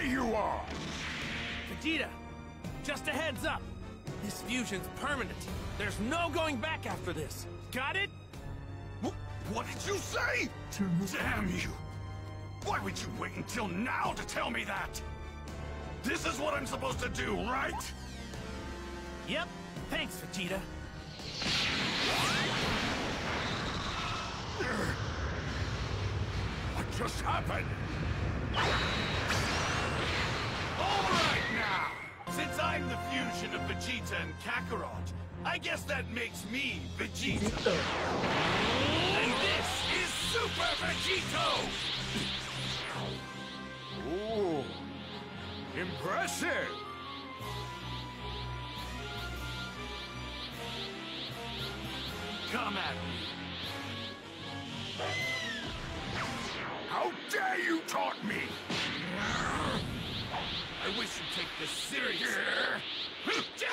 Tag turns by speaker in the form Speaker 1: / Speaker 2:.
Speaker 1: you are!
Speaker 2: Vegeta, just a heads up. This fusion's permanent. There's no going back after this. Got it?
Speaker 1: What did you say? Damn you! Why would you wait until now to tell me that? This is what I'm supposed to do, right?
Speaker 2: Yep. Thanks, Vegeta.
Speaker 1: What just happened? All right now! Since I'm the fusion of Vegeta and Kakarot, I guess that makes me Vegeta. And this is Super Vegito! Ooh, impressive! Come at me. How dare you taunt me! I wish you'd take this seriously.